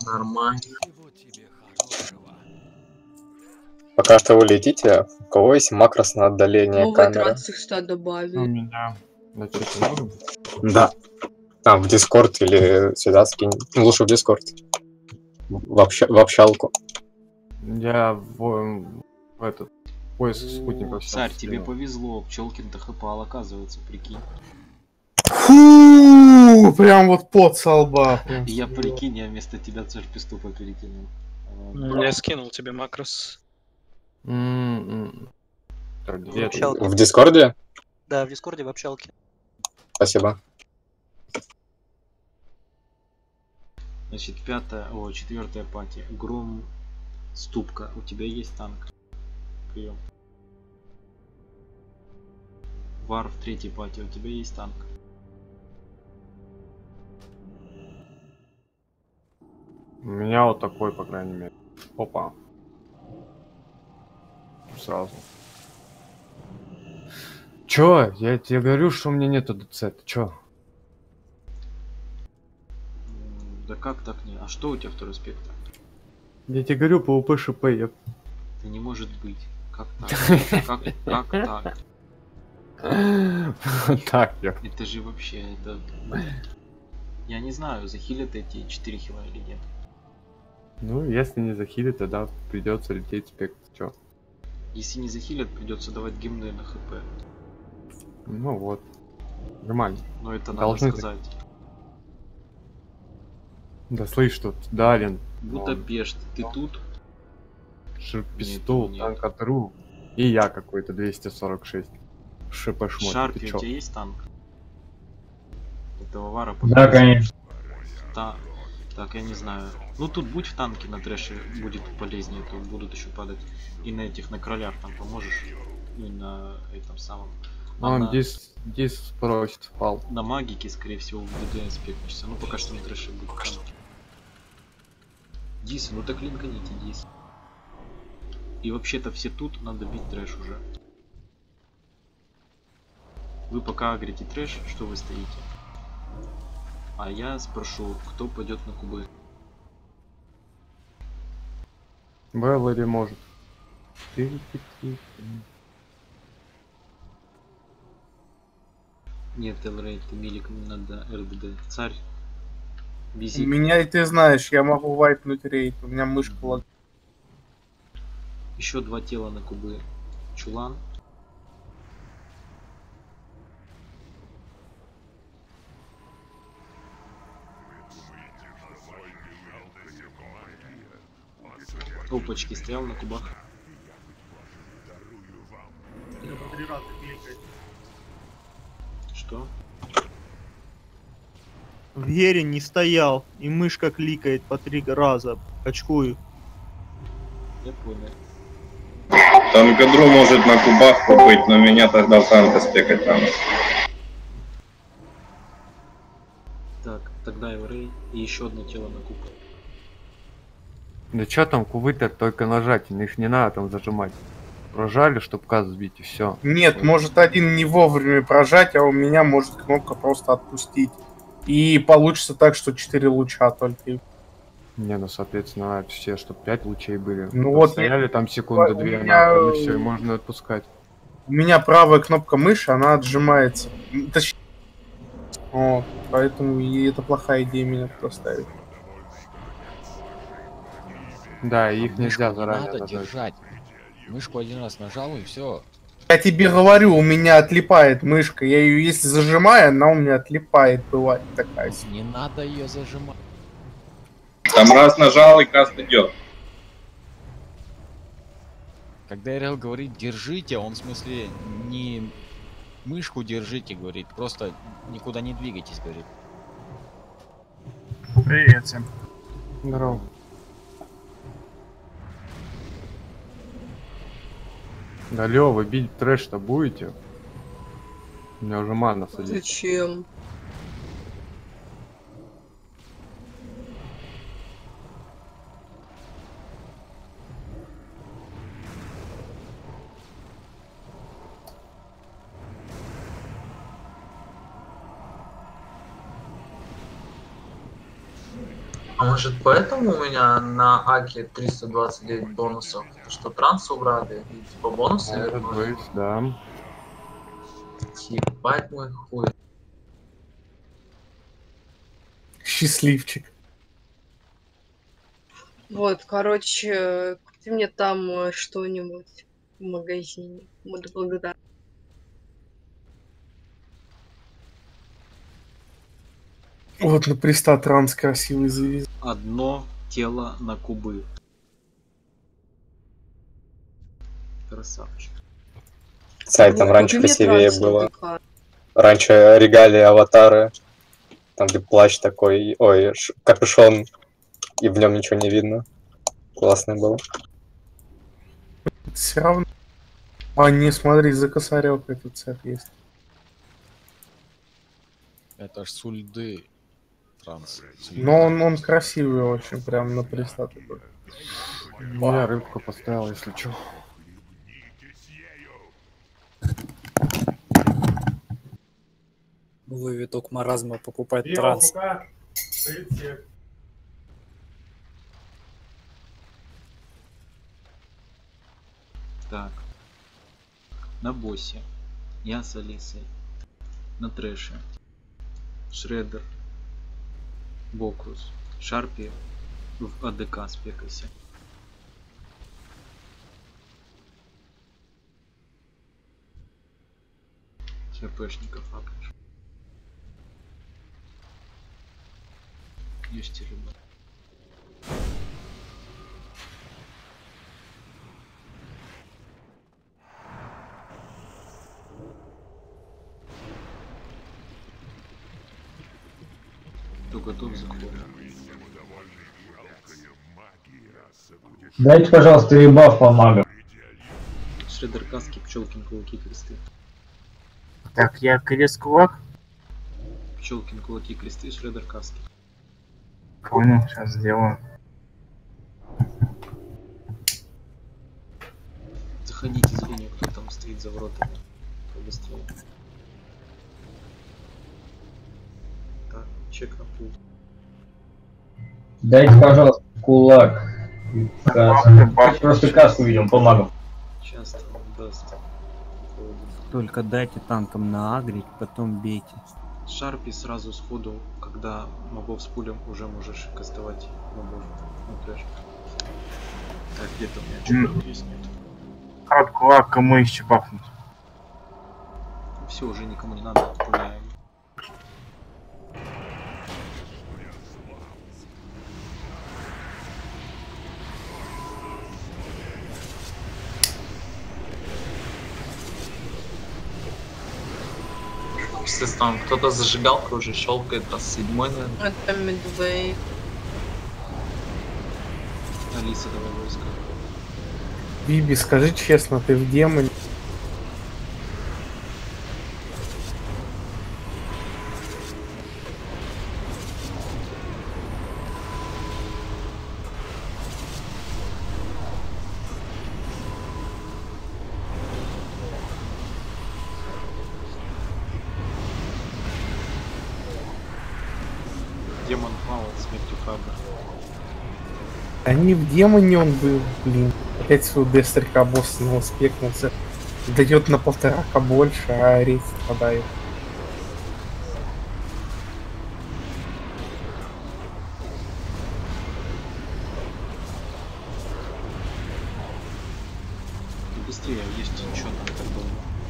Нормально. Всего тебе хорошего. Пока что вы летите, у кого есть макрос на отдаление Новые камеры? трансекста У добавили. меня на чате может быть? Да. Там в Дискорд или сюда скинь. Ну, лучше в Дискорд. В общалку. Я в этот поиск спутников сейчас Царь, тебе скинул. повезло, Пчелкин-то хпал, оказывается, прикинь. Фу, прям вот пот со лба. Прям. Я прикинь, я вместо тебя царь Пеступа перекинул. Я скинул тебе макрос. Так, где ты? Общалка. В Дискорде? Да, в Дискорде, в общалке. Спасибо. Значит, четвертая пати. Гром Ступка. У тебя есть танк? Прием. Вар в третьей пати. У тебя есть танк? У меня вот такой, по крайней мере. Опа. Сразу. Чё? Я тебе говорю, что у меня нету ДЦ. Ты чё? Да как так не? А что у тебя второй спектр? Я тебе говорю, ПВП ШП. Это не может быть. Как так? Как так? Так, я. Это же вообще, это... Я не знаю, захилят эти 4 хила или нет. Ну, если не захилит, тогда придется лететь спектр. Чё? Если не захилят, придется давать гимны на хп. Ну вот. Нормально. Но это надо Должны сказать. Да слышь, тут Далин. Будапешт, ты тут? Ширпистол, Нет. танкотру. И я какой-то 246. ШП шмот. Шарпи, Ты у чё? тебя есть танк? Этого вара Да, конечно. Так, я не знаю. Ну тут будь в танке на трэше, будет полезнее, то будут еще падать. И на этих, на кролях там поможешь. И на этом самом. Он здесь спросит, впал. На магике, скорее всего, в ДД спекнешься. Ну пока что на трэше будет танки. Дис, ну так линканите, Дис. И вообще-то все тут, надо бить трэш уже. Вы пока агрите трэш, что вы стоите? А я спрошу, кто пойдет на кубы. Беллари может. Нет, Элрейд, Милик, мне надо РДД. Царь. У Визит. меня, и ты знаешь, я могу вайпнуть рейд. У меня мышка лагает. Еще 2 тела на кубы. Чулан. Опачки, стоял на кубах. Что? В Гере не стоял, и мышка кликает по 3 раза. Очкую. Я понял. Танкодру может на кубах побыть, но меня тогда в танка спекать надо. Так, тогда Эврей и еще одно тело на куб. Да чё там, кувы-то только нажать, их не надо там зажимать. Прожали, чтоб каз сбить, и все. Нет, может один не вовремя прожать, а у меня может кнопка просто отпустить. И получится так, что 4 луча только. Не, ну соответственно, все, чтоб 5 лучей были. Ну вот стояли там секунды у 2 меня- нахуй, и все, и можно отпускать. У меня правая кнопка мыши, она отжимается. Точнее, вот, поэтому и это плохая идея меня туда ставить. Да, и их Мышку нельзя не заранее надо нажать. держать. Мышку один раз нажал и все. Я тебе говорю, у меня отлипает мышка. Я ее если зажимаю, она у меня отлипает, бывает такая. Не надо ее зажимать. Там раз нажал и каст идет. Когда РЛ говорит держите, он в смысле не мышку держите, говорит, просто никуда не двигайтесь, говорит. Привет всем. Здорово. Да, Лё, вы бить трэш-то будете? У меня уже мана садится. Зачем? А может поэтому у меня на Аке 329 бонусов? Потому что транс убрали и типа бонусы Может вернули? быть, да. Ебать мой хуй. Счастливчик. Вот, короче, купи мне там что-нибудь в магазине. Буду благодарна. Вот на приста транс красивый завез. Одно тело на кубы. Красавчик. Сайт там раньше Купи мне красивее транс на было. ДК. Раньше регалии аватары. Там где плащ такой, ой, капюшон, и в нем ничего не видно. Классно было. Все равно. А, не, смотри, за косарек этот цех есть. Это ж сульды. Транс. Но он красивый очень, прям на приста такой. Я рыбку поставил, если чё. Новый виток маразма покупать транс. Так. На боссе. Я с Алисой. На трэше. Шреддер. Бокрус. Шарпи в АДК спекайся. ЧПшников апнешь. Ешьте рыбу. Кто готов к заходу? Дайте, пожалуйста, ребаф по магам. Шреддер каски, Пчелкин, кулаки, кресты. Так, я крест-кулак. Пчелкин, кулаки, кресты, Шреддер каски. Понял, сейчас сделаю. Заходите за линию, кто там стоит за воротами. Побыстрее. Так, чек на пул. Дайте, пожалуйста, кулак. Просто каску видим по магам. Часто он даст. Только дайте танкам наагрить, потом бейте. Шарпи сразу сходу, когда мобов с пулем, уже можешь кастовать мобов на трэш. Так, где-то у меня что-то есть, нет. Кулак, кому еще бахнуть? Все, уже никому не надо, отпуляем. Там кто-то зажигалка уже щелкает, а седьмой, наверное. Это Мидвей. Алиса, давай войска. Биби, скажи честно, ты в демоне? Демон Пал, смертью Фабра. А не в демоне он был, блин. Опять свой дестрика босс снова спекнулся. Дает на 1,5 больше, а рейд страдает. И быстрее, есть ничего там так долго.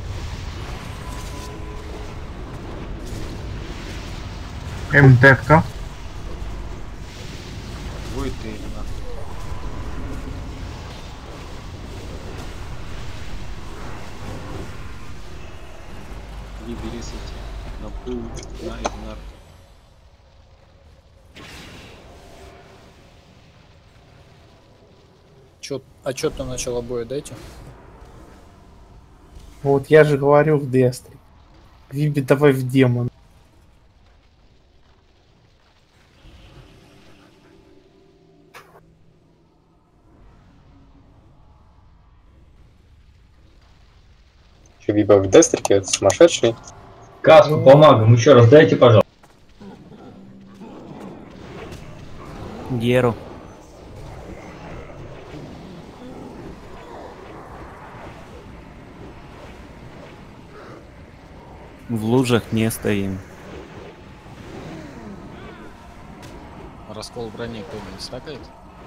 МТ-ка. Будет ты или надо? Выбери на пул, на Игнар. Отчет на начало боя дайте. Вот я же говорю в дестре. Биби, давай в демон. Че, Биба в дестрике? Это сумасшедший? Каску по магам еще раз дайте, пожалуйста. Геру. В лужах не стоим. Раскол брони кто-нибудь стакает?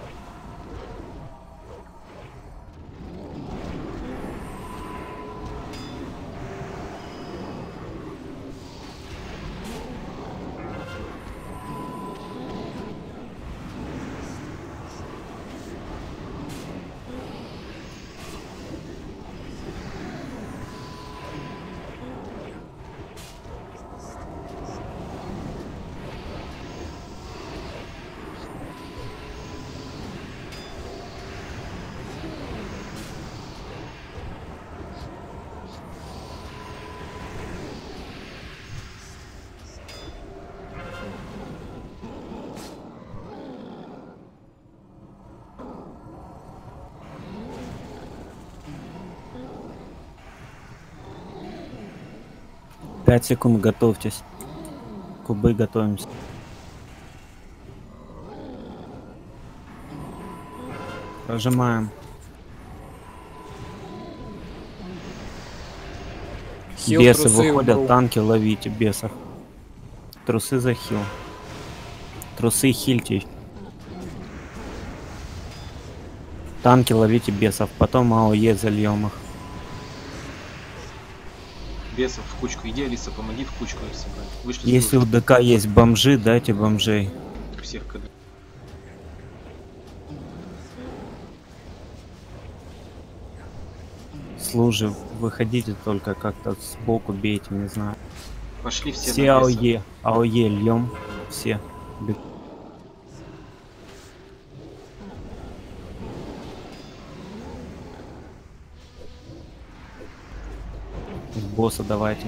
Пять секунд, готовьтесь. Кубы, готовимся. Прожимаем. Хил, Бесы трусы, выходят, убрал. танки ловите бесов. Трусы за хил. Трусы хильте. Танки ловите бесов, потом АОЕ зальем их. Бесов в кучку. Иди, Алиса, помоги в кучку их собрать. Вышли Если у ДК есть бомжи, дайте бомжей. всех когда. Служи, выходите только как-то сбоку, бейте, не знаю. Пошли все Все на бесов. АОЕ, АОЕ льем, все. Босса давайте.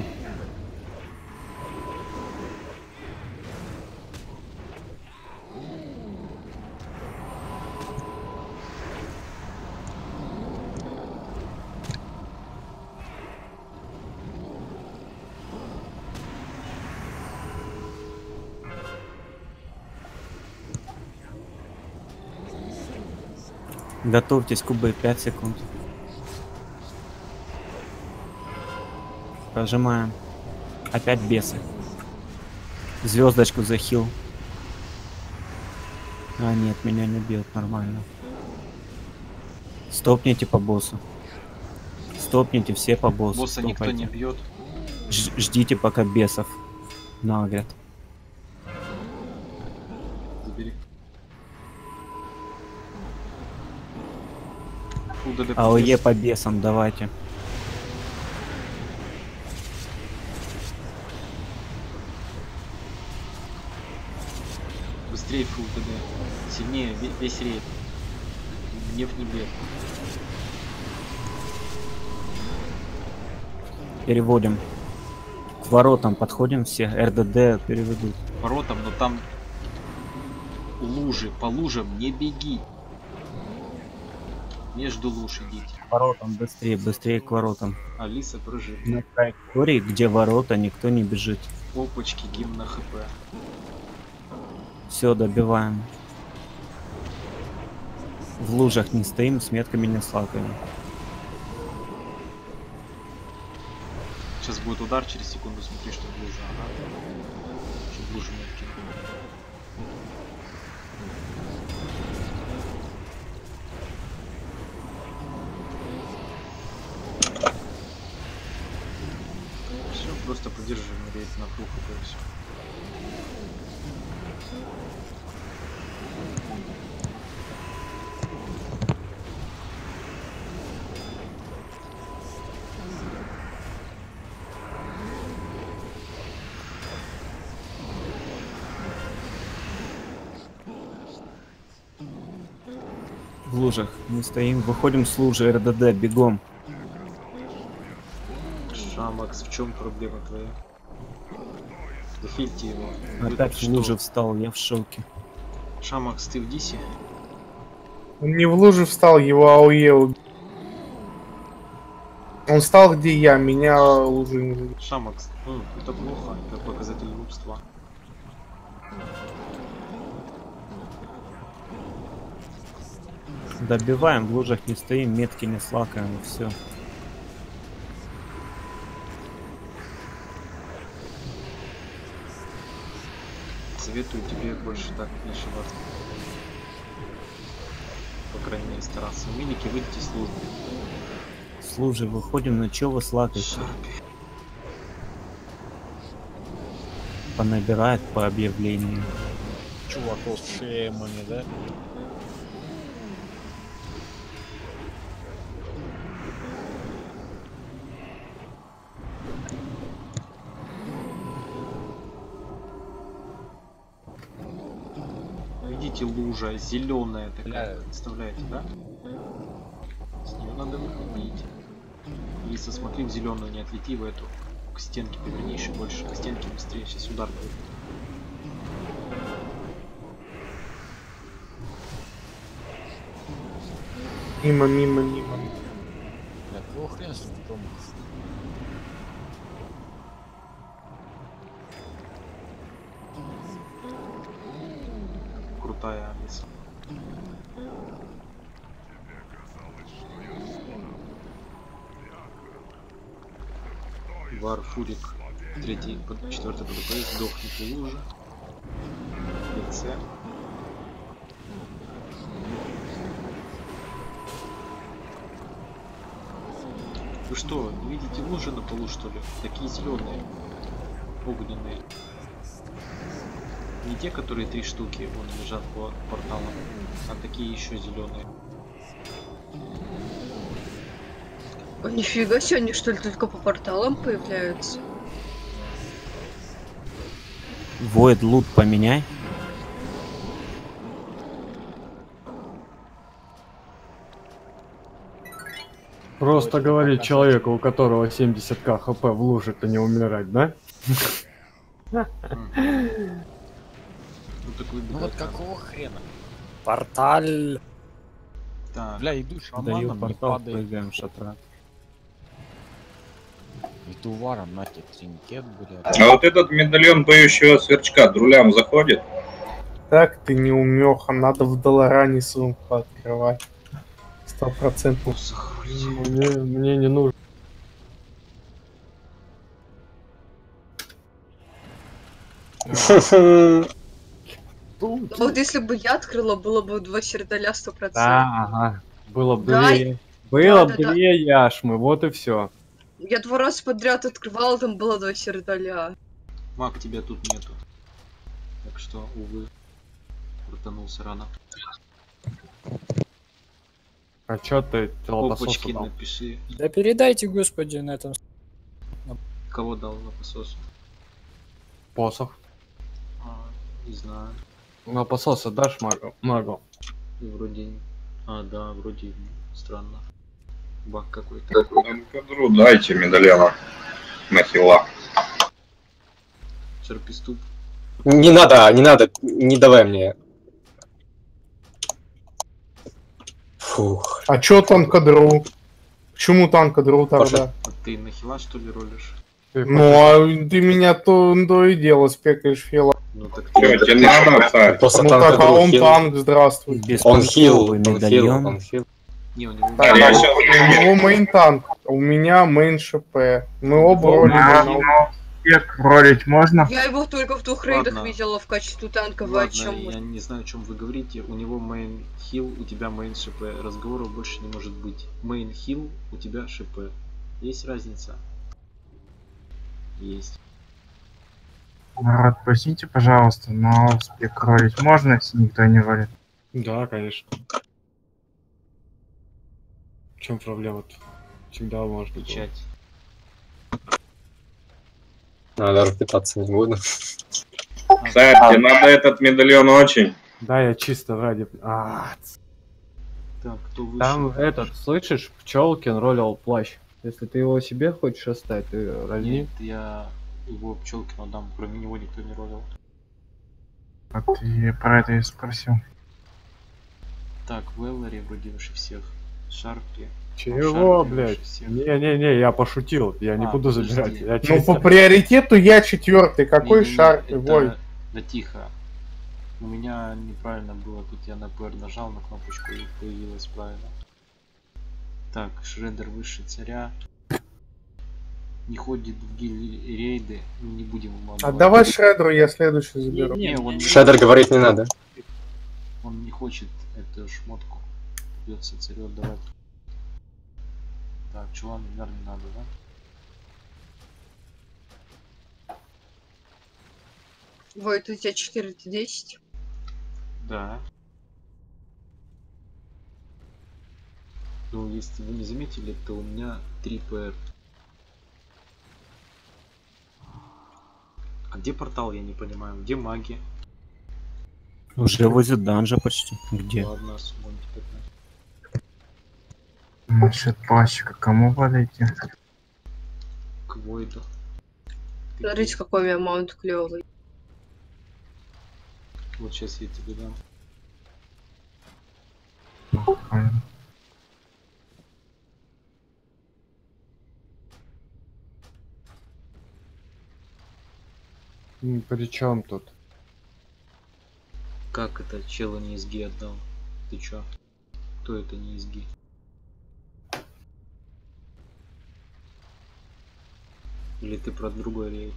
Готовьтесь, кубы, 5 секунд. Прожимаем. Опять бесы. Звездочку захил. А, нет, меня не бьет, нормально. Стопните по боссу. Стопните все по боссу. Босса никто стопайте. не бьет. Ждите, пока бесов нагрят. Забери. Фу, ДД АОЕ пиздец. по бесам, давайте. Быстрее фул ДД. Сильнее, весь рейд. Гнев не бьет. Переводим. К воротам подходим все. РДД переведут. Воротам, но там лужи. По лужам не беги. Между луж идите. К воротам быстрее, быстрее к воротам. Алиса, прыжи. На траектории, где ворота, никто не бежит. Опачки, гимн на ХП. Все, добиваем. В лужах не стоим, с метками не слакаем. Сейчас будет удар, через секунду смотри, что в луже. Ага. Чтобы в лужу не откинули. Все, просто подержи рейд на фул хп и все. В лужах не стоим, выходим с лужи РДД, бегом. Шамакс, в чем проблема твоя? Захильте его. Вы Опять тут в что? луже встал, я в шоке. Шамакс, ты в дисе? Он не в луже встал, его АОЕ убил. Он встал где я, меня лужи не убил. Шамакс, это плохо, это показатель глупства. Добиваем, в лужах не стоим, метки не слакаем, и все. Советую тебе больше так не ошибаться. По крайней мере, стараться. Милики, выйдите из службы. Служи, выходим, ну чё вы слакаете? Понабирает по объявлению. Чуваков с шеями, да? Видите, лужа зеленая такая, представляете, да? С нее надо выходить. Лиса, смотри в зеленую, не отлети в эту. К стенке повернись больше, к стенке быстрее, сейчас удар будет. Мимо, мимо, мимо. Да какого хрена с этим? Крутая Алиса. Вар, Фурик, третий, четвертый ПДП, сдохнет в луже. ДЦ. Вы что, не видите лужи на полу, что ли? Такие зеленые, огненные. Не те, которые 3 штуки вон лежат по порталам, а такие еще зеленые. О, нифига себе, они что ли только по порталам появляются? Void лут поменяй. Просто говорит человеку, у которого 70к хп в луже-то не умирать, да? Ну вот какого хрена? Порталь. Так. Бля, иду Даю шаманом, не портал, падает. прыгаем шатра. И туваром, на тебе тринкет, блядь. А вот этот медальон поющего сверчка друлям заходит? Так ты не умеха, надо в Долоране сумку открывать. 100%. Мне не нужно. Вот если бы я открыла, было бы 2 сердаля 100%. Да, ага. Было бы Да, было да, бы да. 2 яшмы, вот и все. Я 2 раза подряд открывала, там было 2 сердаля. Маг тебя тут нету. Так что, увы, крутанулся рано. А чё ты Опачки лопасосу дал? напиши. Да передайте, господи, на этом. Кого дал лопасосу? Посох. Не знаю. Лопасоса дашь магу? И вроде... А, да, вроде странно. Баг какой-то. Кадру дайте медальона на хила. Серпиступ. Не надо, не надо, не давай мне. Фух. А чё танкадру? Почему танкадру тогда? А ты на хила что ли ролишь? Ну, а ты меня то и дело спекаешь, Фила. Ну так Чё, тебе надо, царь? Просто Ну так, а танкадру он хил. танк, здравствуй. Он хил, медальон. он хил. Не, у него... Так, Я а щас у него мейн танк, а у меня мейн ШП. Мы оба ролим. Спек ролить можно? Я его только в 2 рейдах Ладно. видела в качестве танка. Вы о Ладно, чем? я не знаю, о чем вы говорите. У него мейн хил, у тебя мейн ШП. Разговоров больше не может быть. Мейн хил, у тебя ШП. Есть разница? Есть. Народ, поясните, пожалуйста, но спек ролить можно, если никто не ролит? Да, конечно. В чем проблема-то? Всегда можно. Печать. А, даже питаться не буду. Царь, тебе надо этот медальон очень. Да, я чисто ради... Так, кто вышел? Там этот, слышишь, Пчелкин ролил плащ. Если ты его себе хочешь оставить, ты возьми. Нет, я его Пчелкину дам. Кроме него никто не ролил. Вот я про это и спросил. Так, Веллари выделивший всех. Шарпи. Чего, блядь? Не-не-не, я пошутил. Я не буду подожди. забирать. Я Ну, чисто... по приоритету я 4-й. Какой Не-не-не, шар? это- Вой. Да тихо. У меня неправильно было, тут я на PR нажал на кнопочку и появилось правильно. Так, Шредер выше царя. Не ходит в рейды, не будем ему отдавать. Отдавай Шредеру, я следующий заберу. Шредер говорит не надо. Он не хочет эту шмотку. Придется царю отдавать. Так, чувак, наверное, не надо, да? Войт, у тебя 4-10? Да. Ну, если вы не заметили, то у меня 3 ПР. А где портал, я не понимаю. Где маги? Уже возле данжа почти. Где? Ладно, суммоньте 15. Насчет пальчика кому подойти? К Войду. Смотрите, какой у меня маунт клевый. Вот сейчас я тебе дам. При чем тут? Как это чела не изги отдал? Ты чё? Кто это не изги? Или ты про другой рейд?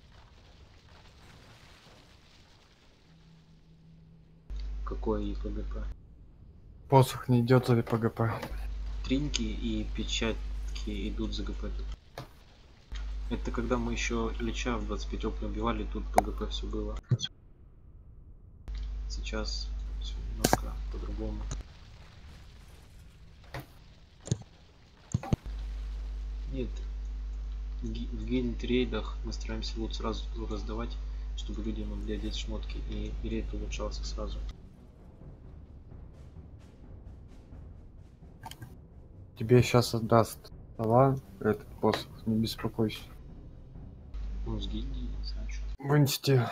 Какое ИПГП? Посох не идет за ПГП. Тринки и печатки идут за ГП. Это когда мы еще Лича в 25 опыт убивали, тут ПГП все было. Сейчас все немножко по-другому. Нет, в гильд-рейдах мы стараемся лут сразу раздавать, чтобы люди могли одеть шмотки, и рейд улучшался сразу. Тебе сейчас отдаст сова этот посох, не беспокойся. Ну, с гильдии, не знаю, что. В инсте.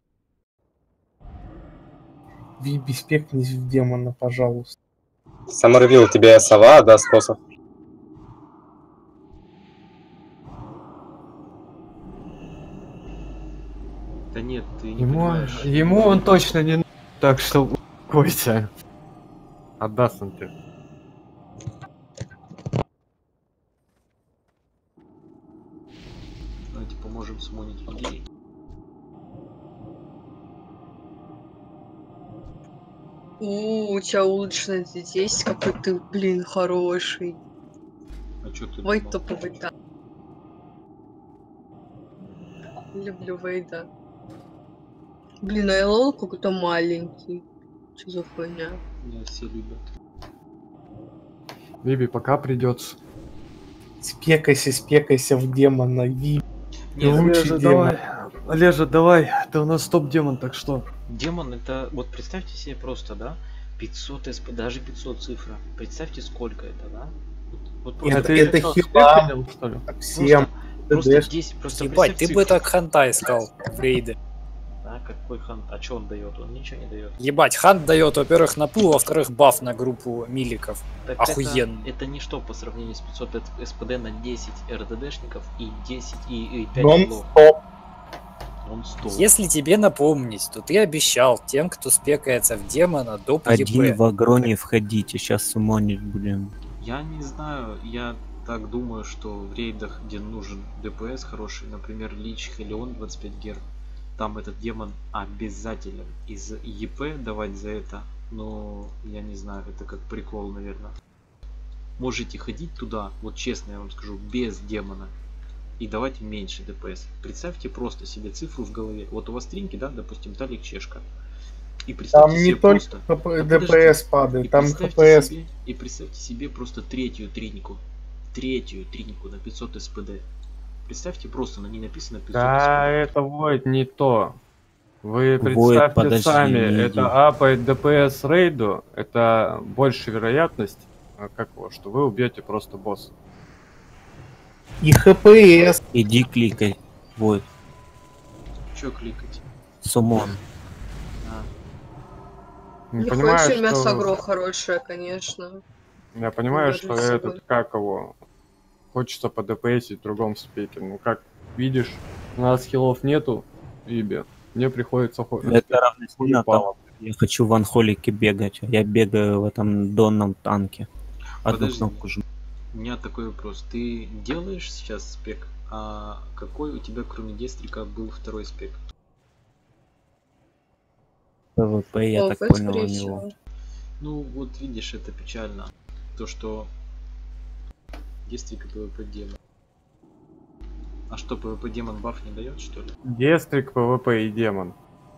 Беспекнись в демона, пожалуйста. Саммервилл, тебе сова отдаст посох. Да нет, ты не понимаешь. Ему он точно не так что успокойся. Отдаст он тебе. Давайте поможем смонить людей. У тебя улучшенный здесь есть, какой ты, блин, хороший. А чё ты Вейд думал? топовый, да. Люблю Вейда. Блин, а ЛОЛ какой-то маленький. Что за хуйня? Меня все любят. Биби, пока придется. Спекайся в демона, Виби. Олежа, давай. Олежа, давай. Ты у нас топ-демон, так что? Демон это, вот представьте себе просто, да, 500 СП, даже 500 цифра. Представьте, сколько это, да? Вот Это хиба, что ли? Всем. Просто 10, просто Ебать, ты представь бы цифру. так ханта искал в рейды. А какой хант? А что он дает? Он ничего не дает. Ебать, хант дает, во-первых, на пул, во-вторых, баф на группу миликов. Так Охуенно. Это ничто по сравнению с 500 СПД на 10 РДДшников и 10 и 5 лов. Нон-стоп. Если тебе напомнить, то ты обещал тем, кто спекается в демона, доп. Один ЕП. в агроне входите, сейчас сумонить будем. Я не знаю, я так думаю, что в рейдах, где нужен ДПС хороший, например, Лич, Хелион 25 Гер, там этот демон обязателен. Из ЕП давать за это, но я не знаю, это как прикол, наверное. Можете ходить туда, вот честно я вам скажу, без демона и давать меньше ДПС. Представьте просто себе цифру в голове. Вот у вас тринки, да, допустим, Талик Чешка. И представьте Там не себе только просто... ДПС падает, там ХПС. И представьте себе просто третью триньку на 500 СПД. Представьте, просто на ней написано 500 Да, СПД. это Войд не то. Вы Войд, представьте подожди, сами, не иди. это апает ДПС рейду, это больше вероятность, что вы убьете просто босса. И ХПС. Иди кликай. Вот. Чё кликать? Сумон. Не Нихуя понимаю, себе мясо что... агро хорошее, конечно. Я понимаю, Даже что с собой. этот, как его, хочется по ДПСить в другом спеке. Ну, как видишь, у нас хилов нету, Иби. Мне приходится... Это равноценно Упал. Я хочу в анхолике бегать. Я бегаю в этом донном танке. Одну Подожди. кнопку жму. У меня такой вопрос. Ты делаешь сейчас спек? А какой у тебя, кроме Дестрика, был второй спек? ПВП, я так ПВП, понял, у скорее него. всего. Ну, вот видишь, это печально. То, что Дестрик и ПВП демон. А что, ПВП демон баф не дает, что ли? Дестрик, ПВП и демон.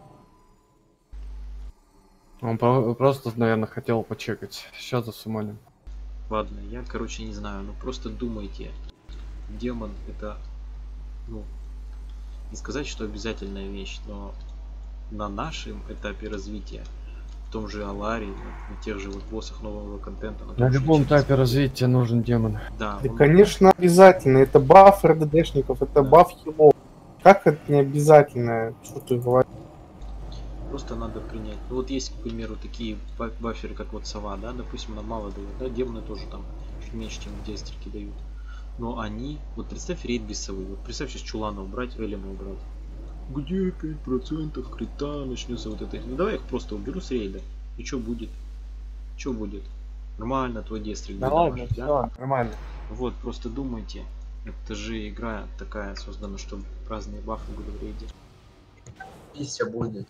Он просто, наверное, хотел почекать. Сейчас засуманим. Ладно, я, короче, не знаю. Ну, просто думайте. Демон это, ну, не сказать, что обязательная вещь, но на нашем этапе развития, в том же Аларе, на тех же вот боссах нового контента. На любом этапе развития нужен демон. Да, И, конечно, обязательно. Это баф РДДшников, это баф хилов. Как это не обязательно? Что ты говоришь? просто надо принять. Ну вот есть, к примеру, такие баферы, как вот сова, да, допустим, она мало дает, да, демоны тоже там чуть меньше, чем дестрики дают. Но они, вот представь рейд без совы, вот представь сейчас Чулана убрать, Эллина убрать. Где 5% крита начнется вот это. Ну давай я их просто уберу с рейда. И что будет? Что будет? Нормально, твой дестрик. Да ладно, все, нормально. Вот, просто думайте. Это же игра такая создана, чтобы разные бафы были в рейде. Пися будет.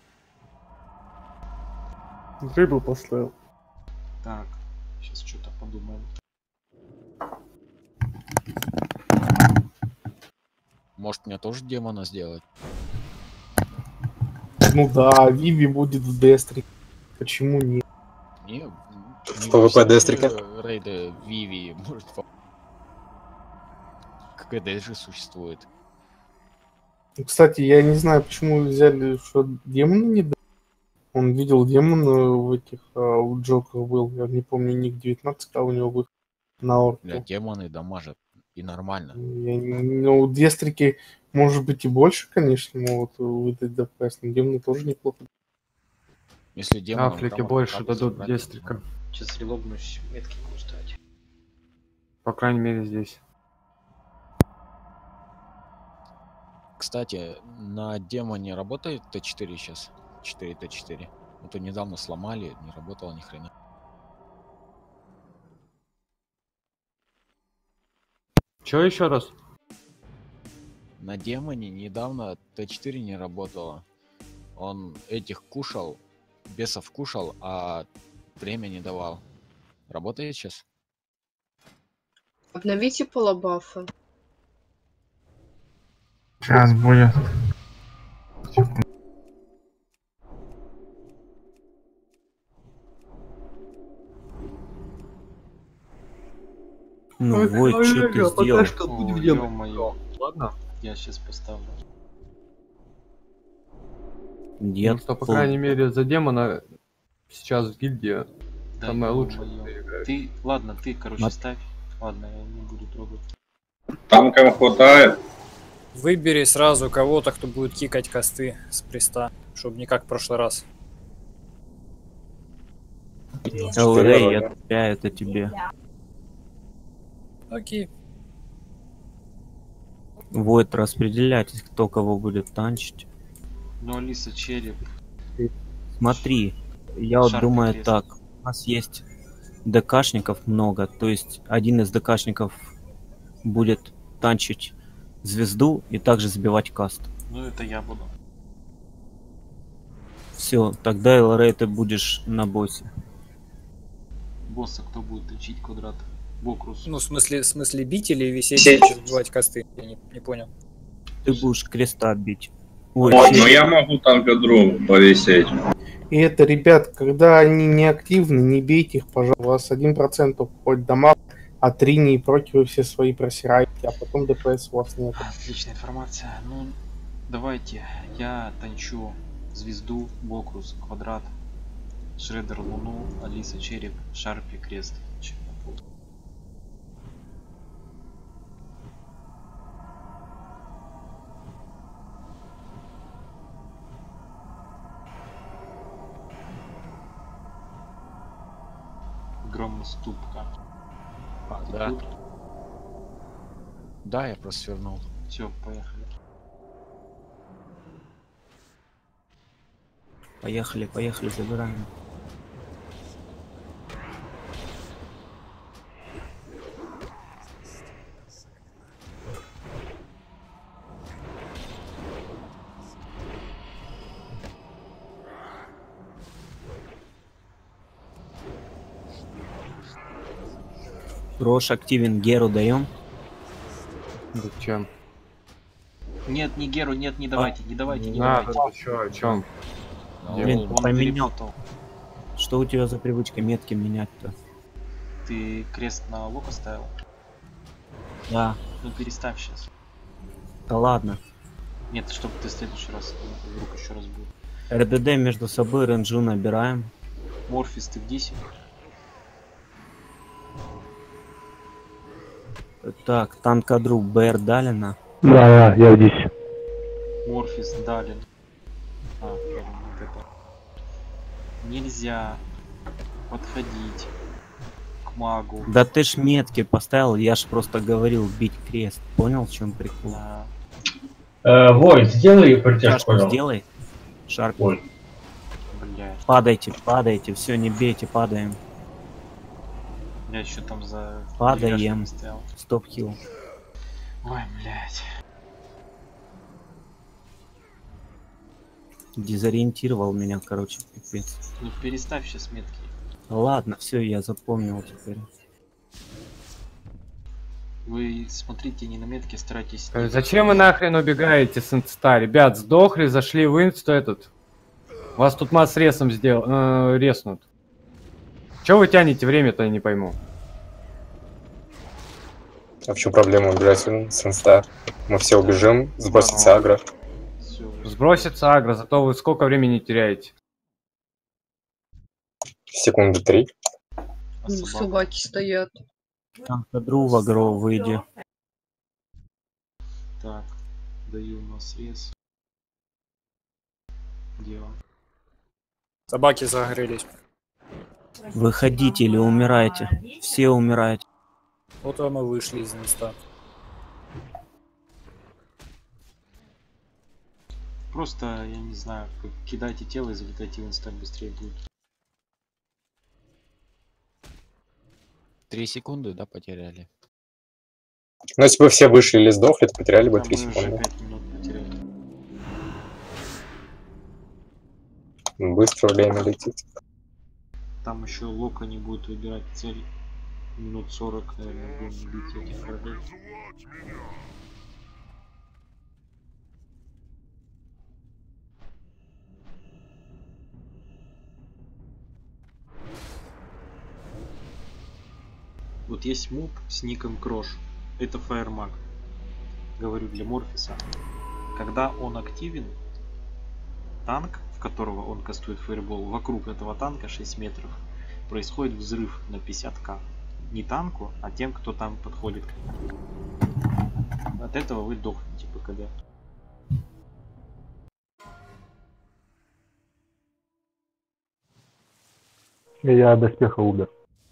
Рыбу поставил. Так, сейчас что-то подумаем. Может мне тоже демона сделать? Ну да, Виви будет в Дестрике. Почему нет? Не, В ПВП Дестрика? Рейды Виви, может, КД же существует. Кстати, я не знаю, почему взяли, что демона не дали. Он видел демона в этих, у Джокера был. Я не помню, ник 19, а у него был на орку. Для демоны дамажат. И нормально. Ну, Дестрики, может быть, и больше, конечно, могут выдать ДПС, но демоны тоже неплохо. Если демоны... Афлики больше дадут Дестрика. Сейчас релогнусь, метки буду ставить. По крайней мере, здесь. Кстати, на демоне работает Т4 сейчас? 4 Т4. Вот недавно сломали, не работало ни хрена. Чё еще раз? На демоне недавно Т4 не работало. Он этих кушал, бесов кушал, а время не давал. Работает сейчас? Обновите полубафы. Сейчас будет. Ну вот, что ты сделал? О, ё-моё. Ладно, я сейчас поставлю. Ну, что, по крайней мере, за демона сейчас в гильдии Да, самое лучшее. Ты, ладно, ты, короче, ставь. Ладно, я не буду трогать. Танкам хватает. Выбери сразу кого-то, кто будет кикать косты с приста, чтобы не как в прошлый раз. Элрей, я это тебе. Окей. Вот, распределяйтесь, кто кого будет танчить. Ну, Алиса, череп. Смотри, я вот Шарпик думаю крест. так. У нас есть ДКшников много, то есть один из ДКшников будет танчить звезду и также забивать каст. Ну, это я буду. Все, тогда Элрей ты будешь на боссе. Босса кто будет точить квадрат? Бокрус. Ну, в смысле бить или висеть и забивать косты? Я не понял. Ты будешь креста бить. Ой, Вот, но я могу танкодру повисеть. И это, ребят, когда они не активны, не бейте их, пожалуйста. У вас 1% уходит дамаг, а 3 не против, вы все свои просираете, а потом ДПС у вас нет. Отличная информация. Ну, давайте. Я танчу звезду, Бокрус, квадрат, Шреддер, луну, Алиса, череп, Шарпи, крест. Громоступка. Да. Да, я просто свернул. Все, поехали. Поехали, поехали, забираем. Рош активен, Геру даем. Зачем? Нет, не Геру, нет, не давайте, не давайте, не Надо, давайте. ты чё, о чем? Блин, Он поменял. перепутал. Что у тебя за привычка метки менять-то? Ты крест на лук оставил? Да. Ну переставь сейчас. Да ладно. Нет, чтобы ты в следующий раз вдруг еще раз был. РДД между собой ренджу набираем. Морфис, ты в дисе? Так, танкадру БР Далина. Да, я здесь. Морфис, Далин. А, вот это. Нельзя подходить к магу. Да ты ж метки поставил, я ж просто говорил бить крест. Понял, в чем прикол? Войд, сделай притяжку. Шашку сделай. Шарп. Ой. Блядь. Падайте, падайте, все, не бейте, падаем. Я еще там за... Падаем. Стоял. Стоп хил. Ой, блядь. Дезориентировал меня, короче, пипец. Ну переставь сейчас метки. Ладно, все, я запомнил теперь. Вы смотрите не на метки, старайтесь... Зачем вы нахрен убегаете с инста? Ребят, сдохли, зашли в инсту этот. Вас тут масс ресом реснут. Чего вы тянете время-то, я не пойму. А в чем проблема убежать с инста? Мы все убежим, сбросится агро. Сбросится агро, зато вы сколько времени теряете? Секунды 3. Ну, собаки стоят. Танкадру в агро выйди. Так, даю на срез. Где он? Собаки загорелись. Выходите или умираете. Все умираете. Вот мы вышли из места. Просто, я не знаю, кидайте тело и залетайте в инста, быстрее будет. 3 секунды, да, потеряли? Ну, если бы все вышли или сдохли, то потеряли бы 3 Мы уже секунды. 5 минут потеряли. Быстро время летит. Там еще Лока не будет выбирать цель. Минут 40, наверное, будем бить этих врагов. Вот есть моб с ником Крош. Это фаермаг. Говорю для Морфиса. Когда он активен, танк, в которого он кастует фаербол, вокруг этого танка 6 метров происходит взрыв на 50к. Не танку, а тем, кто там подходит к нему. От этого вы дохнете по КД. Я доспеха умер.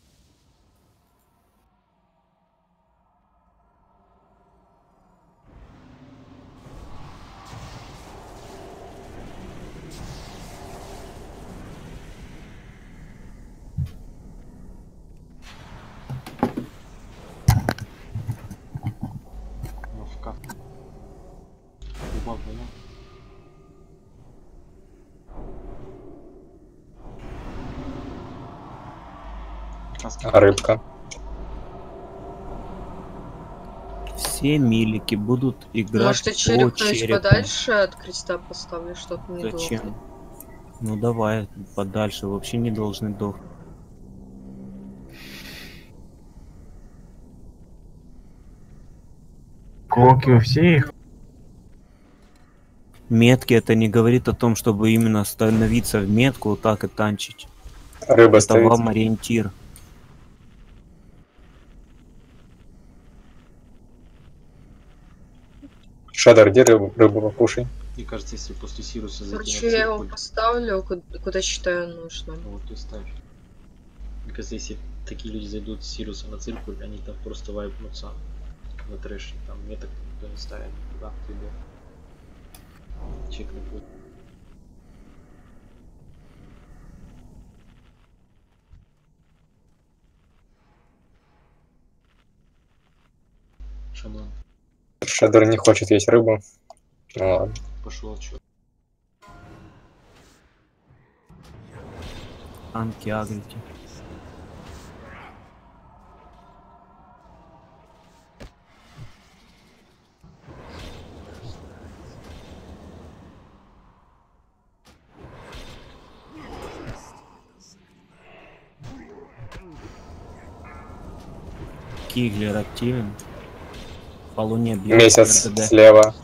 Рыбка. Все милики будут играть Может, ты по череп чуть черепу. подальше от креста поставлю, чтобы не Зачем? дохли. Ну давай, подальше, вообще не должны дохнуть. Клоки у всех? Метки это не говорит о том, чтобы именно становиться в метку, вот так и танчить. Рыба это стоит. вам ориентир. Шадар, где рыбу покушай? Мне кажется, если после Сируса зайти Короче, я его поставлю, куда считаю нужным. Вот и ставь. Мне кажется, если такие люди зайдут с Сируса на циркуль, они там просто вайпнутся на трэше. Там меток никто не ставит никуда, тебе. Чек на путь. шаман. Шедер не хочет есть рыбу. Ну ладно. Пошел отчет. Анки агрите. Киглер активен. По луне бьет. Месяц РДД. слева.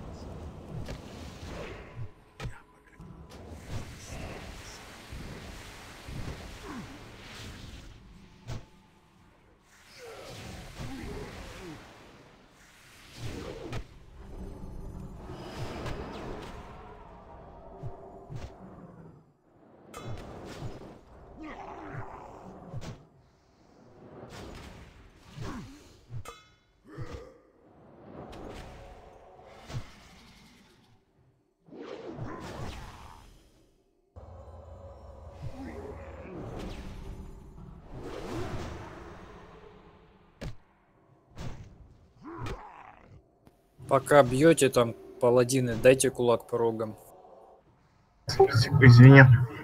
Пока бьете там паладины, дайте кулак по рогам. Извини.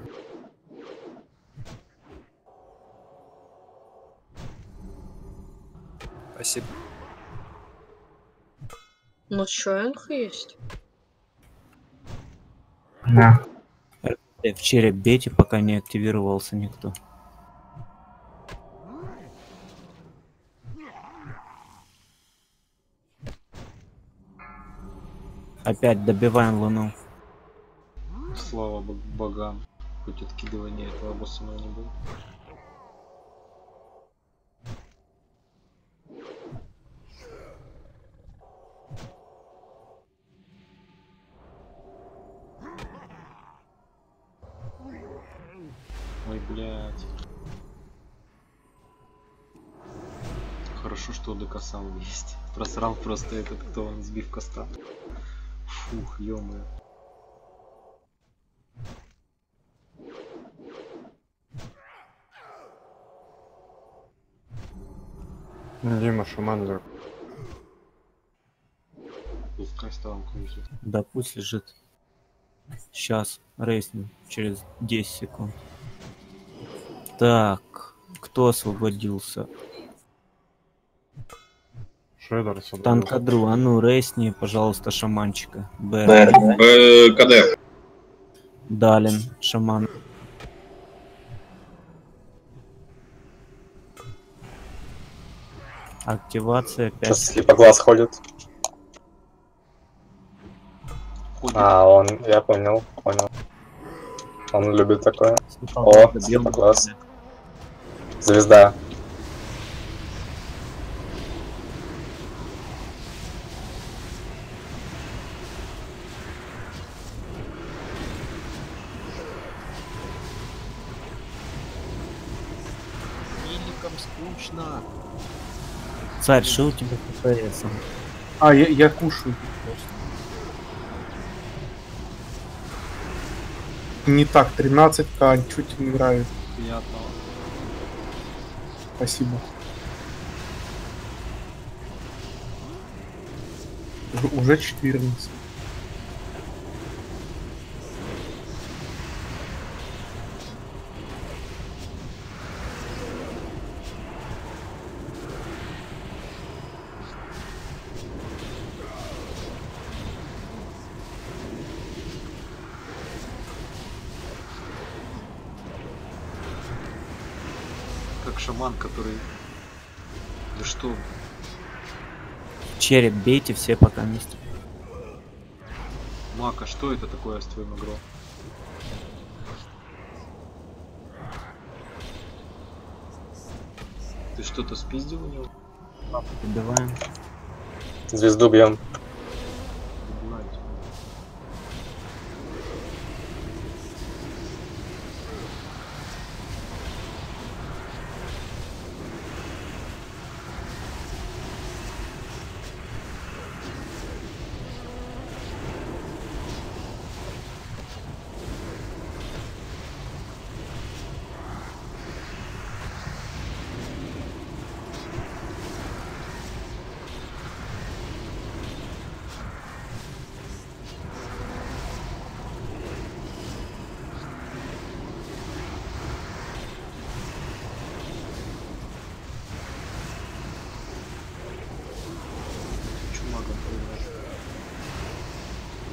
Спасибо. Ну чё, инх есть? Да. В череп бейте, пока не активировался никто. Опять добиваем луну. Слава богам. Хоть откидывания этого босса не было. Ой, блядь. Хорошо, что у ДК сам есть. Просрал просто этот, кто он, сбив коста. Фух, ё-моё. Дима, шаман лег. Пускай ставим круги. Да пусть лежит. Сейчас рейснем через 10 секунд. Так, кто освободился? Шредер освободился. Танкадру, а ну рейсни, пожалуйста, шаманчика. КД. Далин, шаман. Активация 5. Сейчас слепоглаз ходит. А, он, я понял. Он любит такое. О, слепоглаз. Звезда. Миликам скучно. Царь, что у тебя с ФПСом? А, я кушаю. Не так, 13к, чуть не играет. Приятного. Спасибо. Уже 14. Как шаман, который... Да что? Череп бейте все пока вместе. Мака, что это такое с твоим игром? Ты что-то спиздил у него? Убиваем. Звезду бьем. Убивайте.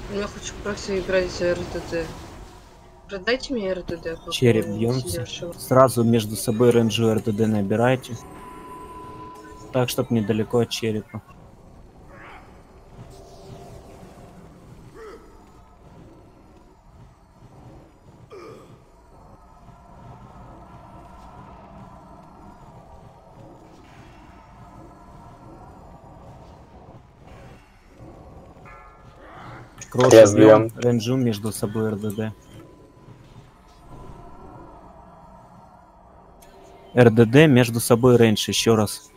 Я хочу просто играть за РДД. Продайте мне РДД. Череп бьемся. Сразу между собой рейнджу РДД набирайте. Так, чтоб недалеко от черепа. Крош бьем, рейнджу между собой РДД. РДД между собой рейндж, еще раз.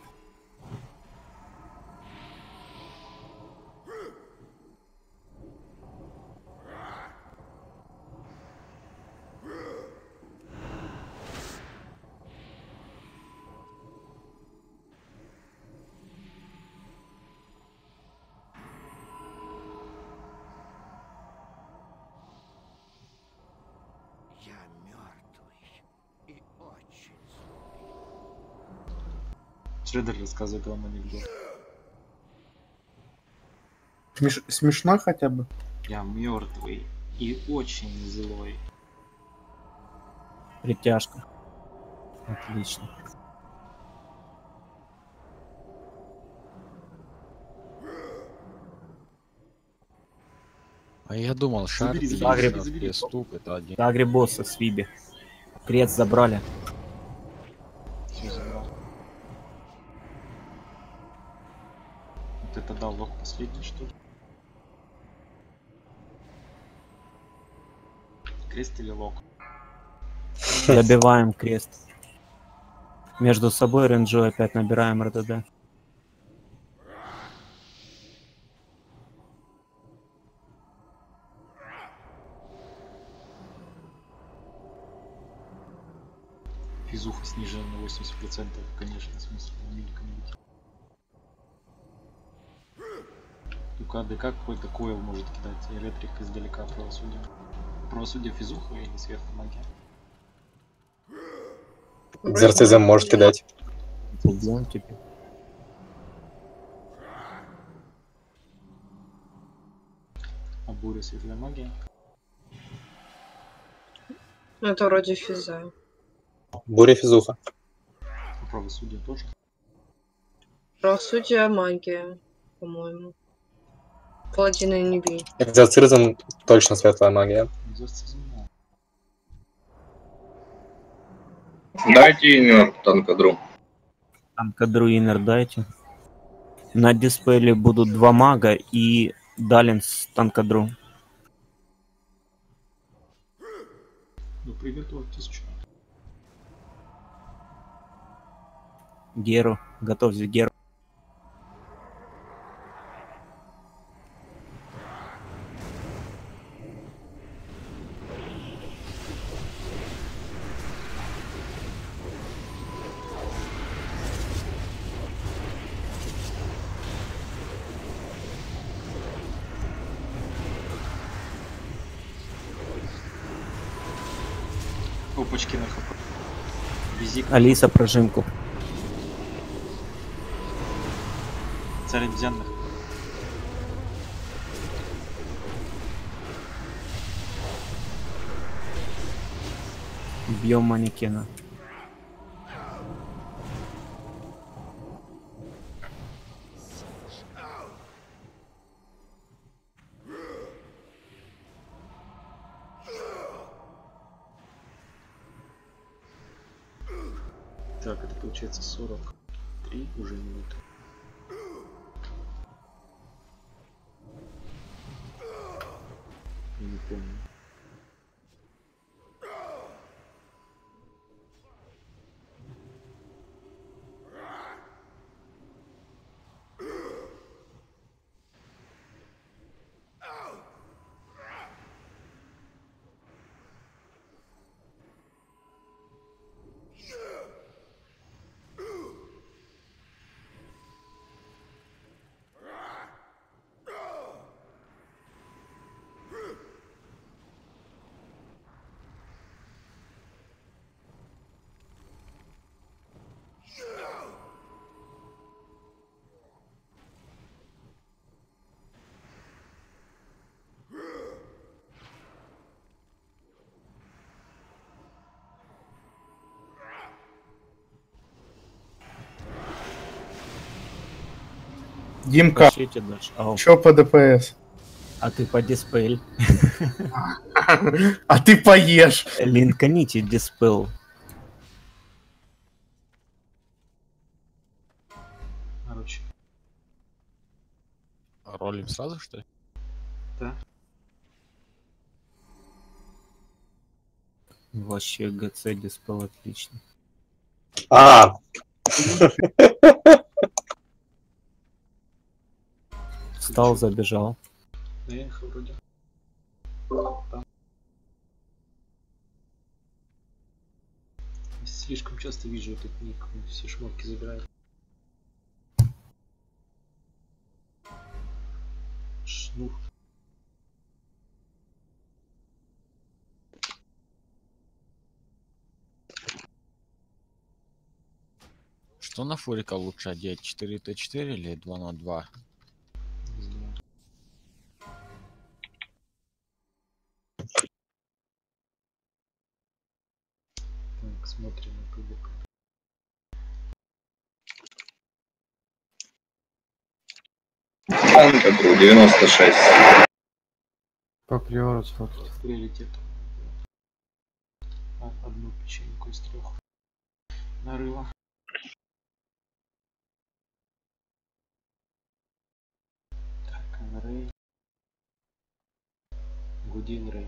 Шредер рассказывает вам анекдот. Смешно хотя бы? Я мертвый и очень злой. Притяжка. Отлично. А я думал, шар стук, это один. Тагри босса с Виби. Крест забрали. Все забрал. Вот это дал лог последний, что ли? Крест или лог? Добиваем крест. Между собой рейнджу опять набираем РДД. Физуха снижена на 80%, конечно, смысл мельком быть. Только ДК какой-то койл может кидать, электрик издалека правосудие. Правосудие физуха или сверху магия? Экзорцизм может кидать. Убьем теперь. А буря светлая магия? Это вроде физа. Буря физуха. А правосудие тоже? Правосудие магия, по-моему. Паладина не бей. Экзорцизм точно светлая магия. Экзорцизм, да. Дайте инер танкадру. Танкадру инер дайте. На дисплее будут два мага и Далин с танкадру. Ну приготовьтесь, что? Геру. Готовьте Геру. Опачки на хп. Визик. Алиса прожимку. Царь обезьянных. Бьем манекена. Так, это получается 43 уже минуты. Я не помню. Димка, Пошлите дальше. Ау. чё по ДПС? А ты по диспель. А ты поешь. Линканите диспел. Короче. Ролим сразу, что ли? Да. Вообще ГЦ диспел отлично. А, Встал, забежал. Наехал вроде. Там. Слишком часто вижу этот ник, он все шмотки забирает. Шнур. Что на фурика лучше одеть? 4Т4 или 2х2? Не знаю. Так, смотрим на ПВП. Танка, друг, 96. По приору сфоткать. Приоритет. Одну печеньку из 3 нарыва. Так, Рей. Гудин Рей.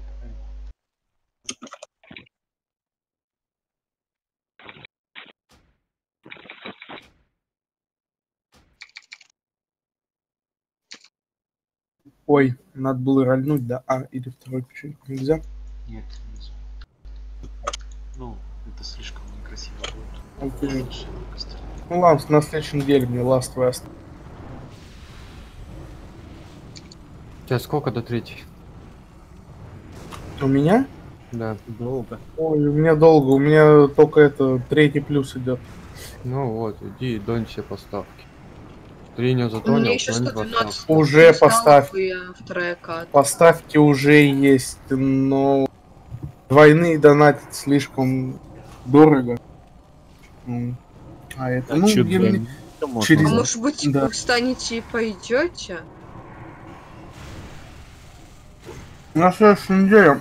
Ой, надо было рольнуть, да? А, или второй печеньку нельзя? Нет, нельзя. Ну, это слишком некрасиво будет. Окей. Ну ладно, на следующей неделе мне Last West. У тебя сколько до третьей? У меня? Да. Долго. Ой, у меня долго, у меня только это 3 плюс идет. Ну вот, иди и донь все поставки. Треню У затронул, меня еще донь 112 поставки. Уже кристаллов, поставь. и я вторая карта. Поставки уже есть, но двойные донатить слишком дорого. А это, ну, чё, я блин, не- это можно через... А может быть, да. вы встанете и пойдете? На следующей неделе.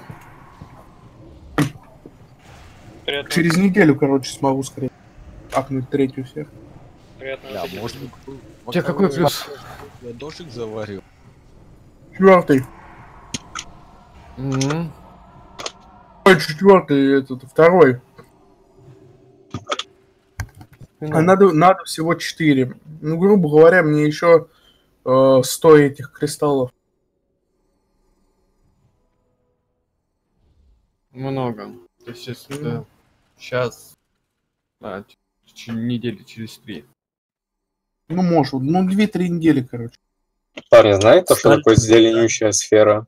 Приятного Через неделю, короче, смогу скорее акнуть третью всех. Приятного Да, аппетита. может быть. У тебя какой плюс? Я дошик заварил. 4. Мгм. Ой, 4, этот, 2. А надо всего 4. Ну, грубо говоря, мне еще 100 этих кристаллов. Много. То есть, если ты сейчас, недели через 3. Ну, может, ну, 2-3 недели, короче. парни, знаете, что такое Стальчик, зеленющая сфера?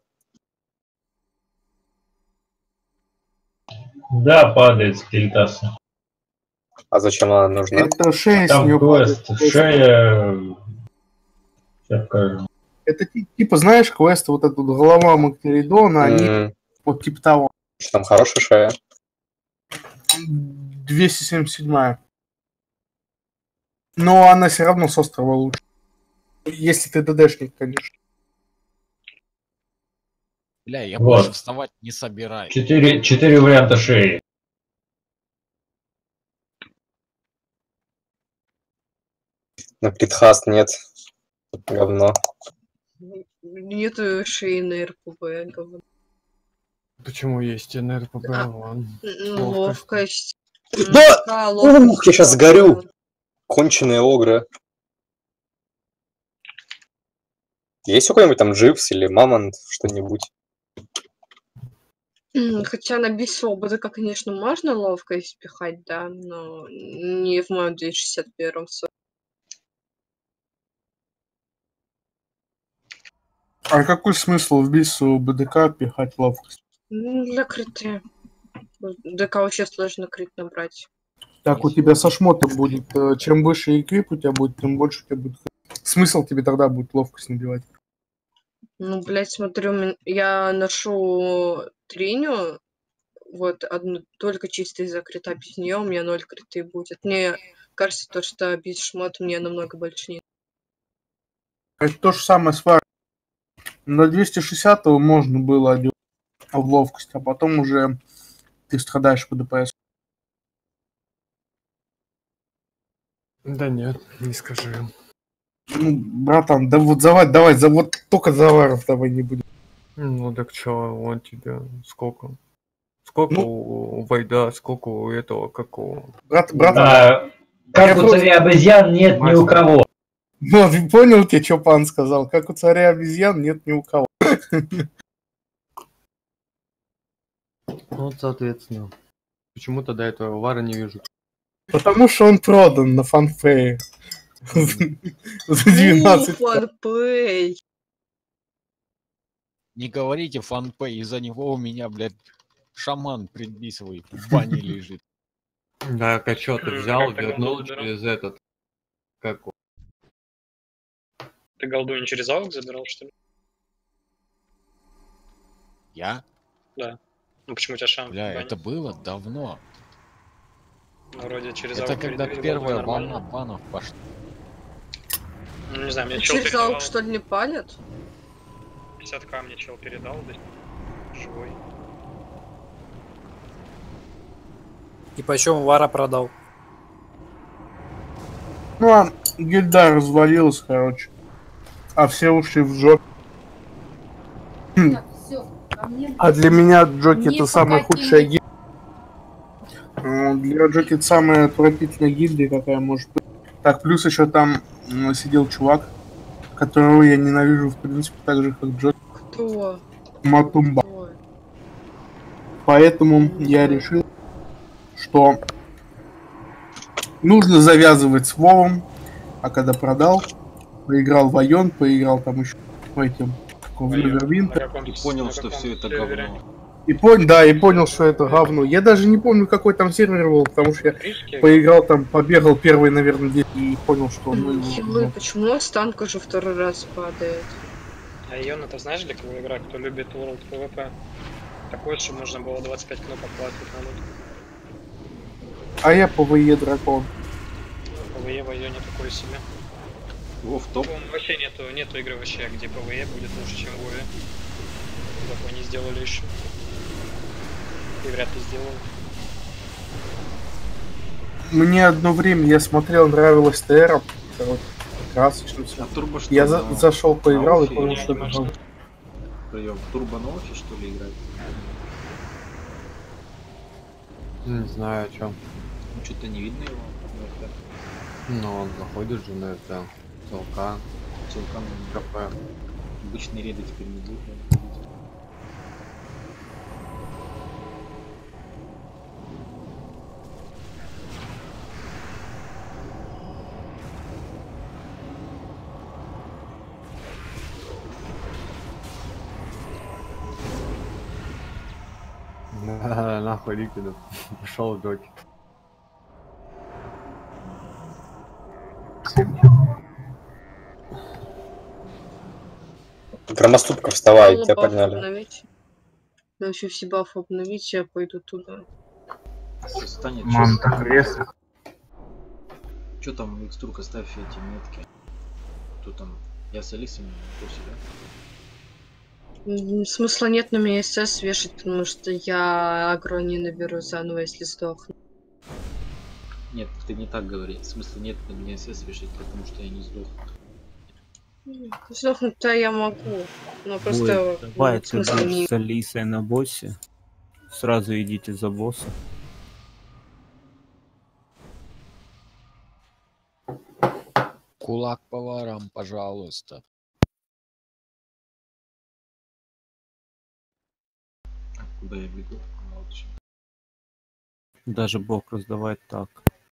Да, падает скелетаса. А зачем она нужна? Это шея с Там нее квест, падает. шея... Сейчас покажу. Это типа, знаешь, квест, вот эта вот голова Мактеридона, они вот типа того. Что там хорошая шея? 277. Но она все равно с острова лучше. Если ты ДДшник, конечно. Бля, я Вот. больше вставать не собираюсь. 4 варианта шеи. На Притхаст нет. Говно. Нету шеи на РПБ, говорю. Почему есть НРПБ? Вон. Ловкость. Да! Да, ловкость. Ух, я сейчас сгорю! Конченые огры. Есть у кого-нибудь там Дживс или Мамонт, что-нибудь? Хотя на без свободы, конечно, можно ловкость пихать, да, но не в моем 261-м. А какой смысл в бису БДК пихать ловкость? Для криты. ДК вообще сложно крит набрать. Так у тебя со шмотом будет, чем выше эквип у тебя будет, тем больше у тебя будет. Смысл тебе тогда будет ловкость набивать? Ну, блядь, смотрю, я ношу триню, вот, одну, только чисто из-за крита, без нее у меня 0 криты будет. Мне кажется, то, что без шмот мне намного больше не. Это то же самое с варом. На 260-го можно было одевать в ловкость, а потом уже ты страдаешь по ДПС. Да нет, не скажи. Ну, братан, да вот давай, вот только заваров давай не будем. Ну так чё, он тебе сколько? Сколько у Вайда, сколько у этого, какого? Братан. Как у царя обезьян нет ни у кого. Ну, ты понял, тебе, что пан сказал? Как у царя обезьян нет ни у кого. Вот, соответственно. Почему тогда этого вара не вижу? Потому что он продан на фанфее. За 12. Фанпей. Не говорите фанпей, из-за него у меня, блядь, шаман предбисовый в бане лежит. Да, а чё ты взял, Как ты вернул голду через этот... Как его? Ты голду не через аук забирал, что ли? Я? Да. Ну почему у тебя шам? Бля, в бане? это было давно. Ну, вроде через Это аук когда передавили, первая голду волна нормально. банов пошла. Ну не знаю, мне чел Через передавал. аук что ли не палят? 50к мне чел передал, да, живой. И почем вара продал? Ну, а гильда развалилась, короче. А все ушли в жопу. А для меня Джоки это самая худшая гильдия. Для Джоки это самая отвратительная гильдия, какая может быть. Так, плюс еще там сидел чувак, которого я ненавижу, в принципе, так же, как Джоки. Кто? Матумба. Поэтому я решил, что нужно завязывать с Вовом. А когда продал, поиграл в Айон, поиграл там еще в этим в Невервинтер. И понял, что все это говно. И понял, что это говно. Я даже не помню, какой там сервер был, потому что я поиграл там, побегал первый, наверное, день и понял, что он... Хилы, почему станк уже второй раз падает? А Ион, это знаешь, для кого игра, кто любит World PvP? Такой, что можно было 25 кнопок платить на лут. А я ПВЕ дракон. PvE в Айоне такой себе. Вов топ. Вообще нету игры вообще, где PvE будет лучше, чем в Вове. Такой не сделали еще. И вряд ли сделали. Мне одно время, я смотрел, нравилось ТР. Короче, красочно все. Я зашел, поиграл и понял, что это говно. Прием. Турбо на офи, что ли, играть? Не знаю, о чем. Ну, что-то не видно его. Ну, он заходит же на это. Целка. Целка на КП. Обычные рейды теперь не будут. Нахуй ликвидов. Пошел в доки. Громоступка, вставай, тебя Баф подняли. обновить. Да вообще все бафы обновить, я пойду туда. Манта крест. Что там, микстурка, ставь эти метки. Кто там? Я с Алисой после, да? Смысла нет на меня СС вешать, потому что я агро не наберу заново, если сдохну. Нет, ты не так говори. Смысла нет на меня СС вешать, потому что я не сдох. Сдохнуть-то я могу, но просто Давай, нет смысла ты не... с Алисой на боссе. Сразу идите за босса. Кулак по ворам, пожалуйста. Куда я бегу? Молча. Даже бог раздавать так.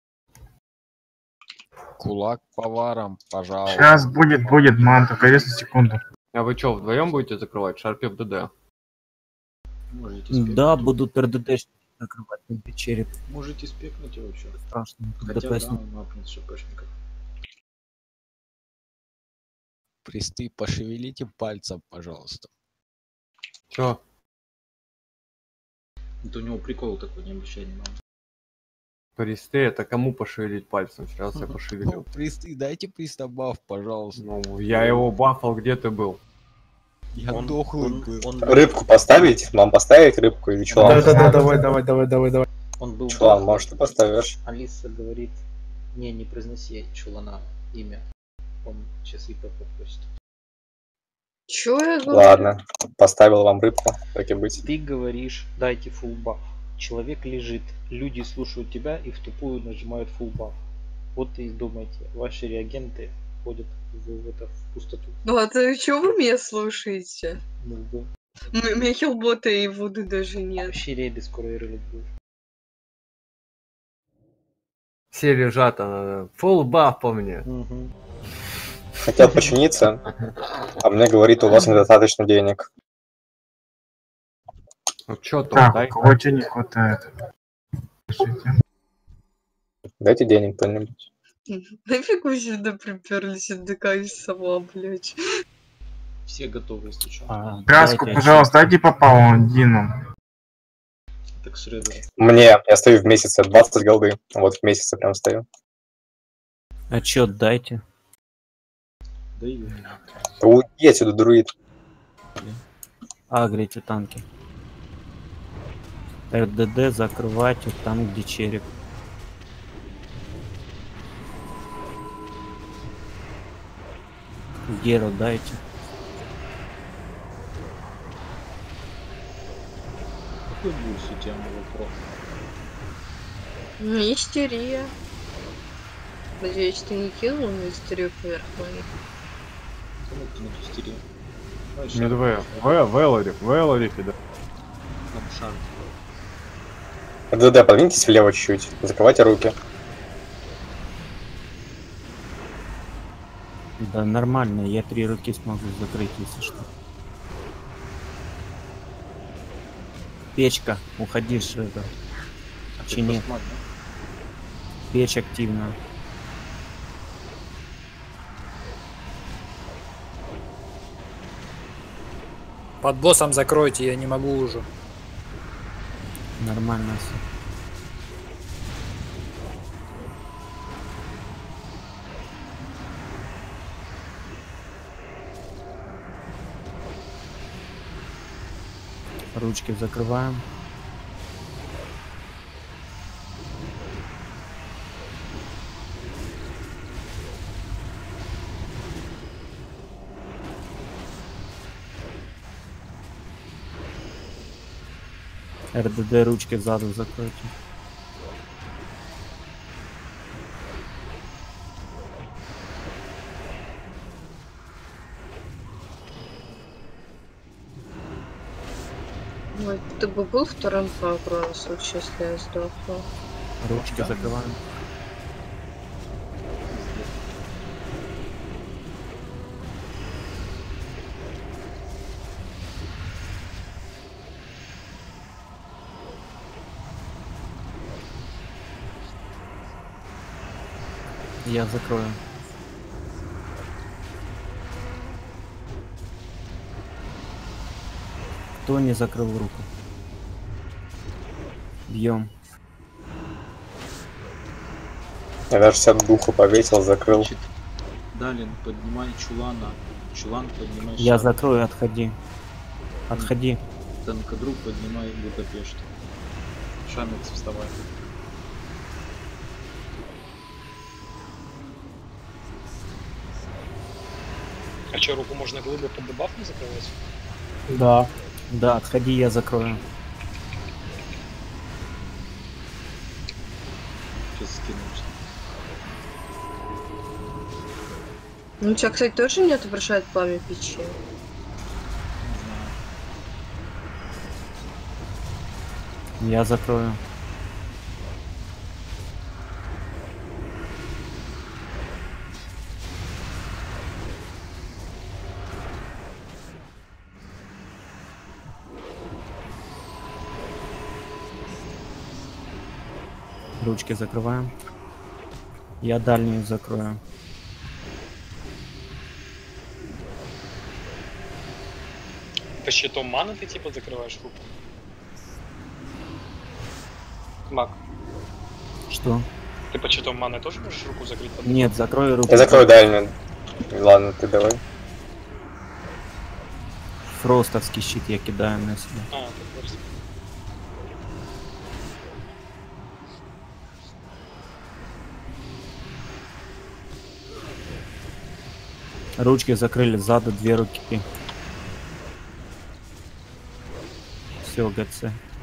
Кулак по ворам, пожалуйста. Сейчас будет манта, крест на секунду. А вы что, вдвоем будете закрывать? Шарпев ДД? Да, будут РДД закрывать на череп. Можете спекнуть его что? Страшно. Хотя ДПС. да, он мапнет шпшников. Присты, пошевелите пальцем, пожалуйста. Чё? Это у него прикол такой, не обращай внимания. Присты, это кому пошевелить пальцем? Сейчас я пошевелил. Ну, присты, дайте приста баф, пожалуйста. Ну, я его бафал, где ты был? Я дохлый был. Рыбку поставить? Вам поставить рыбку или чулан? Да, давай. Он был Чулан, баф. может, ты поставишь? Алиса говорит, не произноси чулана имя. Он сейчас ИП попросит. Чё я говорю? Ладно, поставил вам рыбку, так и быть. Ты говоришь, дайте фулл баф. Человек лежит, люди слушают тебя и в тупую нажимают фулл баф. Вот и думайте, ваши реагенты ходят в пустоту. Ну а ты чё вы меня слушаете? Ну да. У меня хилбота и воды даже нет. Вообще рейды скоро и рылить будешь. Все лежат, она фулл баф по мне. Хотел починиться, а мне говорит, у вас недостаточно денег. Ну чё там, Так, дай. у кого денег хватает? Пишите. Дайте денег кто-нибудь. Нафиг вы сюда приперлись, отдыхаюсь сама, блядь. Все готовы, если что. Краску, пожалуйста, дайте по паладину. Так Шредер. Мне, я стою в месяце 20 голды. Вот в месяце прям стою. Отчет дайте. Даю. Да уйди отсюда, друид. Агрите танки. РДД закрывайте там, где череп. Геру дайте. Какой бульс у тебя на вопрос? Мистерия. Надеюсь, ты не кинул мистерию поверх моей. Кому ты на мистерию? Медвея. Велорифи, да. Там шанс. ДД, подвиньтесь влево чуть-чуть. Закрывайте руки. Да нормально, я 3 руки смогу закрыть, если что. Печка, уходишь это. Чини. Печь активно. Под боссом закройте, я не могу уже. Нормально все. Ручки закрываем. РДД ручки сзади закройте. Ой, ты бы был вторым пагро на случай, если я сдохла. Ручки закрываем. Я закрою. Кто не закрыл руку? Бьем. Я даже себя духу повесил, закрыл. Значит, Далин, поднимай чулана. Чулан, поднимай Я шаг. закрою, отходи. Отходи. Танкодру, поднимай Будапешт. Шамец, вставай. А что, руку можно глыбы под дебаф не закрывать? Да. Да, отходи, я закрою. Сейчас скинемся. Ну, у тебя, кстати, тоже не отображает пламя печи. Я закрою. Ручки закрываем. Я дальнюю закрою. По щитом маны ты типа закрываешь руку? Маг. Что? Ты по читам маны тоже можешь руку закрыть? Нет, закрой руку. Я закрою дальнюю. Ладно, ты давай. Фростовский щит я кидаю на себя. А, ты просто. Ручки закрыли сзаду, 2 руки. Все, ГЦ.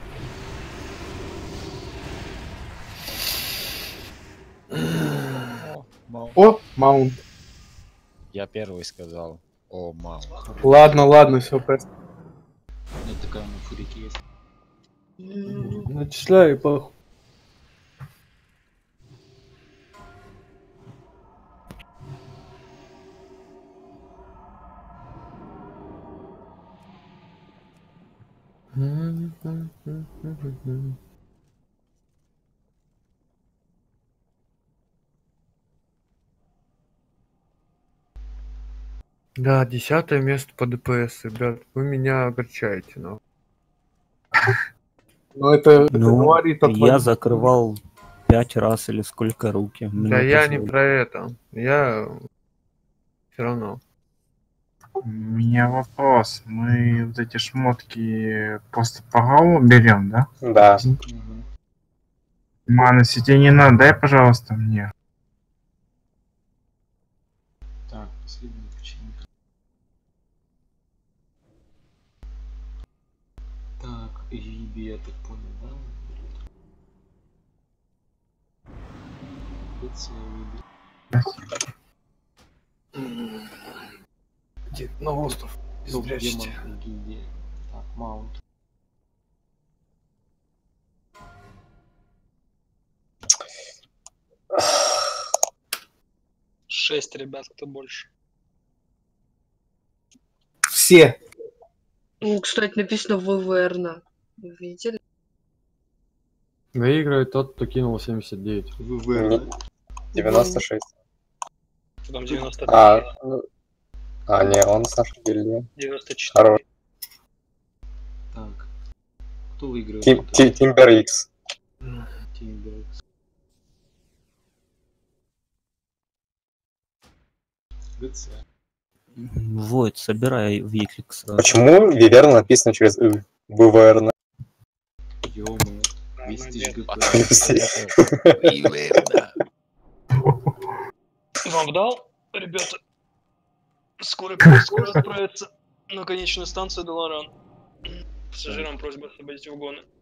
О, маунт. Я первый сказал. О, маунт. Ладно, все, просто. Нет, такая на фурике есть. Начисляй, похуй. Да, 10 место по ДПС, ребят. Вы меня огорчаете, но. Ну, это Ну, говорит о я твоем- закрывал 5 раз или сколько руки. Да Мне я не позволили. про это. Я все равно. У меня вопрос. Мы вот эти шмотки просто по галу берем, да? Да. Манус, тебе не надо, дай, пожалуйста, мне. Так, последний почему-то. Так, Риби, я так понял, да? ГЦ, Риби. Где на остров? Спрячьте. Демон, гильдия. Так, маунт. Шесть ребят, кто больше. Все. Ну, кстати, написано ВВР. Вы видели? Выигрывает тот, кто кинул 79. ВВР. 96. Потом 93. Не, он с нашей гильдии. 94. Хорош. Так. Кто выигрывает? Тимбер Икс. Тимбер Икс. ГЦ. Вот, собирай Виклик сразу. Почему Виверна написано через И? ВВР. Ё-моё. Вестич ГП. Вам дал, ребята? Скоро поезд отправится на конечную станцию Долоран. Пассажирам просьба освободить вагоны.